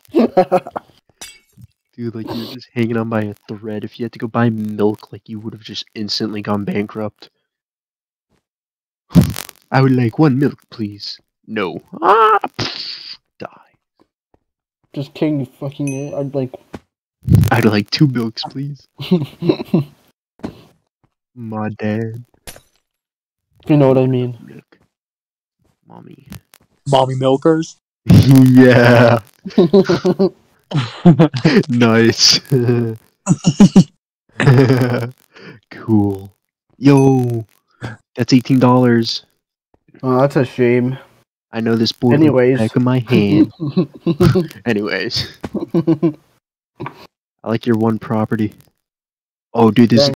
Dude, like you're just hanging on by a thread. If you had to go buy milk, like you would have just instantly gone bankrupt. I would like 1 milk, please. No. Ah, die. Just king fucking it. I'd like 2 milks, please. My dad. You know what I mean. Milk. Mommy. Mommy milkers. Yeah. Nice. Cool. Yo, that's $18. Oh, that's a shame. I know this board Anyways. like the back of my hand. Anyways, I like your one property. Oh, dude, this is